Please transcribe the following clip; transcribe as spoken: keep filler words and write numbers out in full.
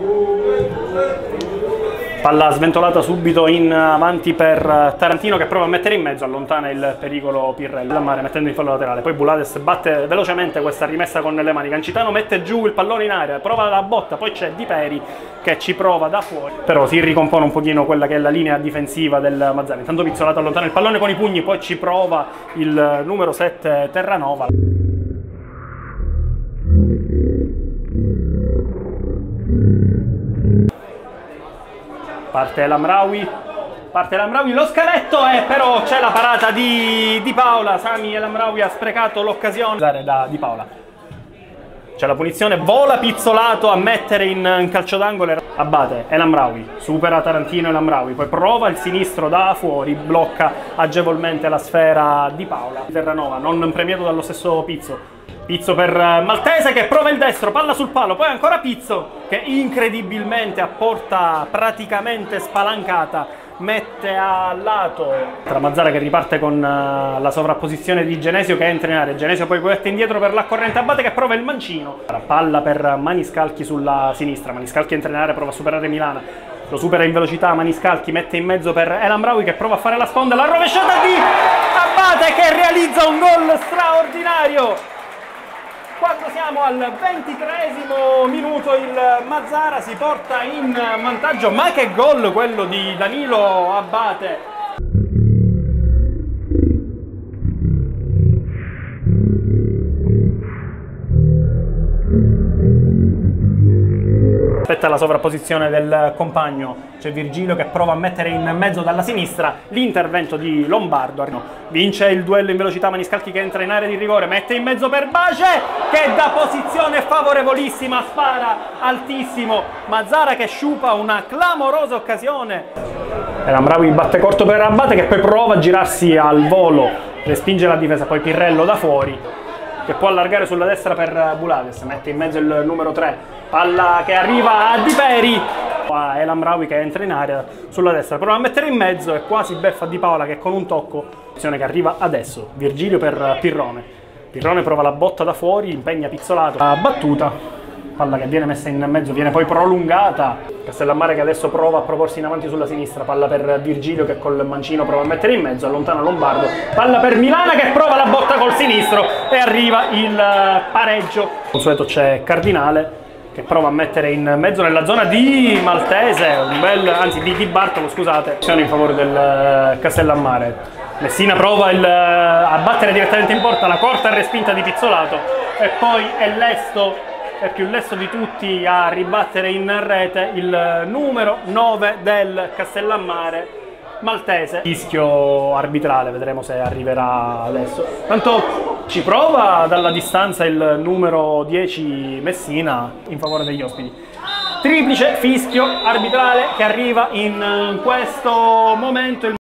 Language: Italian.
Palla sventolata subito in avanti per Tarantino, che prova a mettere in mezzo, allontana il pericolo Pirrello Lammare mettendo in fallo laterale. Poi Bulades batte velocemente questa rimessa con le mani. Cancitano mette giù il pallone in aria, prova la botta, poi c'è Di Peri che ci prova da fuori, però si ricompone un pochino quella che è la linea difensiva del Mazzara. Intanto Pizzolato allontana il pallone con i pugni, poi ci prova il numero sette Terranova. Parte Lamraoui, parte Lamraoui, lo scaletto e però c'è la parata di Di Paola. Sami Lamraoui ha sprecato l'occasione da Di Paola. C'è la punizione, vola Pizzolato a mettere in, in calcio d'angolo, abbatte Lamraoui, supera Tarantino e Lamraoui, poi prova il sinistro da fuori, blocca agevolmente la sfera Di Paola. Terranova non premiato dallo stesso Pizzo. Pizzo per Maltese che prova il destro, palla sul palo, poi ancora Pizzo che incredibilmente a porta praticamente spalancata mette a lato tra Mazzara che riparte con la sovrapposizione di Genesio che entra in area. Genesio poi quetta indietro per la corrente, Abate che prova il mancino, palla per Maniscalchi sulla sinistra. Maniscalchi entra in area, prova a superare Milana, lo supera in velocità. Maniscalchi mette in mezzo per Lamraoui che prova a fare la sponda, la rovesciata di Abate che realizza un gol straordinario. Quando siamo al ventitreesimo minuto il Mazzara si porta in vantaggio, ma che gol quello di Danilo Abate! Aspetta la sovrapposizione del compagno, c'è Virgilio che prova a mettere in mezzo dalla sinistra, l'intervento di Lombardo, vince il duello in velocità. Maniscalchi che entra in area di rigore, mette in mezzo per Bace che da posizione favorevolissima spara altissimo. Mazzara che sciupa una clamorosa occasione. E Lamraoui batte corto per Abate che poi prova a girarsi al volo, respinge la difesa, poi Pirrello da fuori che può allargare sulla destra per Bulades, mette in mezzo il numero tre, palla che arriva a Di Peri, è Lamraoui che entra in area sulla destra, prova a mettere in mezzo e quasi beffa Di Paola che con un tocco, azione che arriva adesso, Virgilio per Pirrone, Pirrone prova la botta da fuori, impegna Pizzolato, la battuta, palla che viene messa in mezzo, viene poi prolungata, Castellammare che adesso prova a proporsi in avanti sulla sinistra, palla per Virgilio che col mancino prova a mettere in mezzo, allontana Lombardo, palla per Milana che prova la botta col sinistro e arriva il pareggio. Consueto c'è Cardinale che prova a mettere in mezzo nella zona di Maltese, un bel, anzi di Di Bartolo, scusate, azione in favore del Castellammare. Messina prova il, a battere direttamente in porta, la corta respinta di Pizzolato e poi è lesto, è più lesto di tutti a ribattere in rete il numero nove del Castellammare Maltese. Fischio arbitrale, vedremo se arriverà adesso. Tanto ci prova dalla distanza il numero dieci Messina in favore degli ospiti. Triplice fischio arbitrale che arriva in questo momento.